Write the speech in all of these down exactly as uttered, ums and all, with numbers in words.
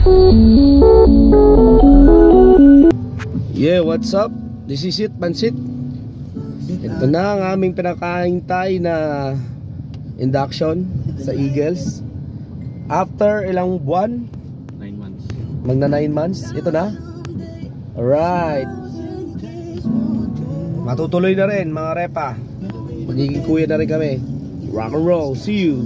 Yeah, what's up? This is it, Pansit. Ito na ang aming pinakahintay na induction sa Eagles. After ilang buwan? nine months. Magna nine months. Ito na. Alright. Matutuloy na rin mga repa. Magiging kuya na rin kami. Rock and roll. See you.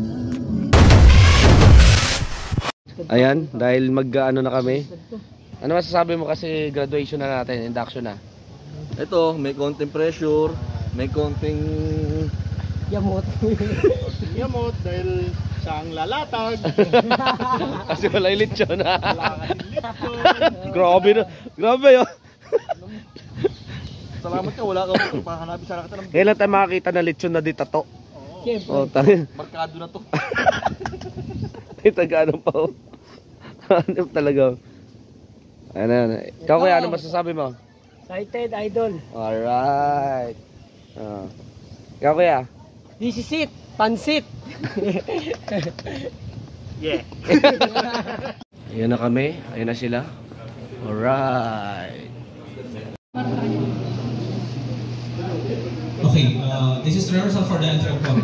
Ayan, dahil mag-ano na kami. Ano masasabi mo kasi graduation na natin, induction na? Ito, may konting pressure, may konting Yamot. Yamot dahil siya ang lalatag. Kasi wala yung lechon. Wala kasing lechon. Grabe na. Grabe yun. salamat ka, wala kang pahanapin sana kita ng Kailan tayo makakita na lechon na di tato? Siyempre. Oh, tayo. markado na to. Ito gano'n pa oh. Ano talaga. Ano, ano. Ikaw kuya, ano masasabi mo? Excited, idol. Alright. Oh. Ikaw kuya? This is it. Pansit. Yeah. Ayan na kami. Ayan na sila. Alright. Okay, uh, this is the rehearsal for the entry call.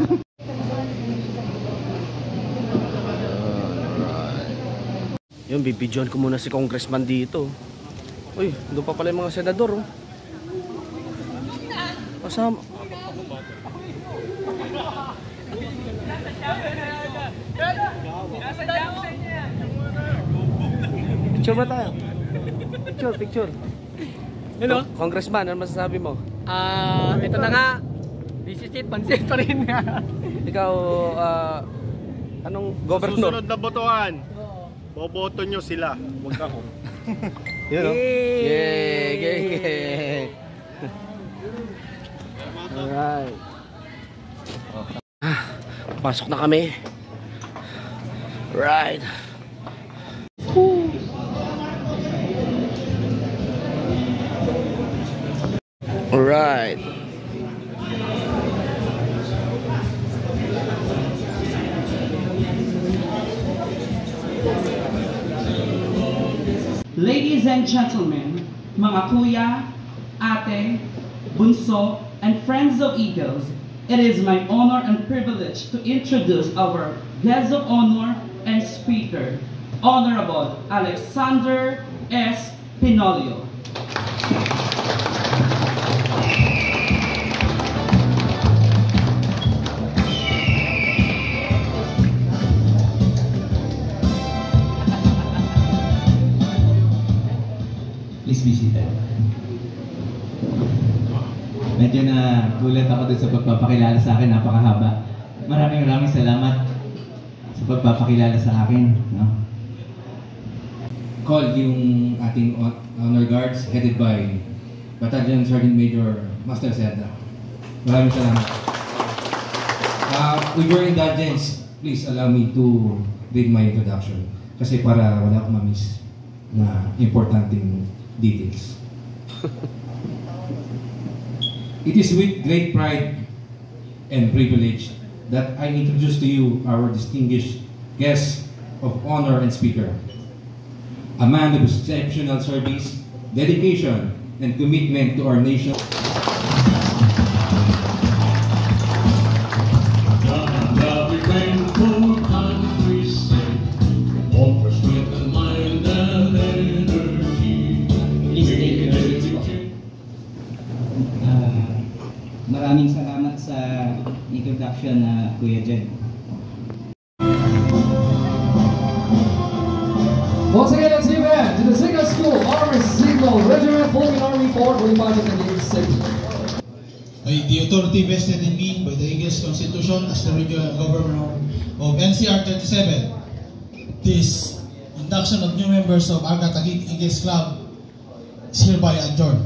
Yun, bibidyoan ko muna si congressman dito. Uy, doon pa pala yung mga senador oh. Kasama. Picture ba tayo? Picture, picture. Hello? Congressman, ano masasabi mo? Ah, ito na nga. This is it. Pansit pa rin nga. Ikaw, uh, anong governor? Susunod na botohan. Boboto nyo sila. Huwag ako. Yun o. Yay! Yay! Yay! Yay! Alright. Ah, pasok na kami. Right. Alright. Ladies and gentlemen, mga kuya, ate, bunso, and friends of Eagles, it is my honor and privilege to introduce our guest of honor and speaker, Honorable Alexander S. Pinolio. Please be seated. Medyo na gulat ako dun sa pagpapakilala sa akin, napakahaba. Maraming maraming salamat sa pagpapakilala sa akin. No? Call yung ating honor guards headed by Battalion Sergeant Major Master Seda. Maraming salamat. Uh, with your indulgence, please allow me to read my introduction. Kasi para wala akong ma-miss na importanteng details. It is with great pride and privilege that I introduce to you our distinguished guest of honor and speaker, a man of exceptional service, dedication, and commitment to our nation. Maraming salamat sa introduction na Kuya Jen. Once again, let's give it to the Signal School Army Signal Regiment, Philippine Army Corps, Bolivar, and City. I, the authority vested in me by the Eagles Constitution as the Regional Governor of N C R thirty-seven, this induction of new members of Arca Taguig Eagles Club is hereby adjourned.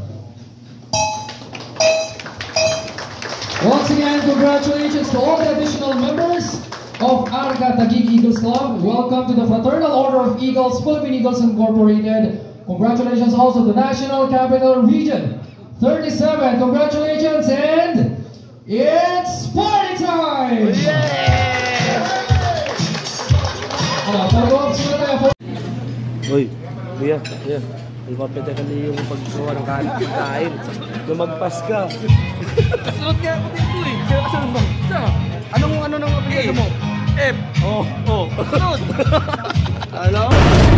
Once again, congratulations to all the additional members of Arca Taguig Eagles Club. Welcome to the Fraternal Order of Eagles, Philippine Eagles Incorporated. Congratulations also to National Capital Region thirty-seven. Congratulations, and it's party time! Yeah! Uh, follow up sila tayo. Uy, kuya, kuya. Lumapit ka niyo yung paggawa ng kain. Lumagpas ka. Kasunod nga ako dito eh. Kaya kasunod mo. Sa? Anong ano nang apelyido mo? F. Oh, Oh, kasunod. ano?